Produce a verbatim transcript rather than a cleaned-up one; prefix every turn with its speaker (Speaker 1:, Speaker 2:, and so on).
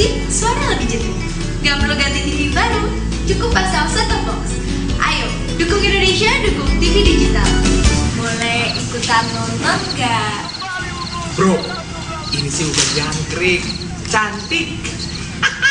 Speaker 1: T V, suara lebih jernih. Gak perlu ganti T V baru, cukup pasang set-top box. Ayo, dukung Indonesia, dukung T V digital. Boleh ikutan nonton gak?
Speaker 2: Bro, ini sih udah jangkrik, cantik.